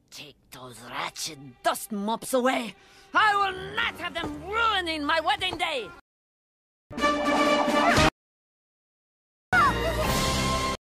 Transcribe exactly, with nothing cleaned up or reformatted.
Take those wretched dust mops away. I will not have them ruining my wedding day.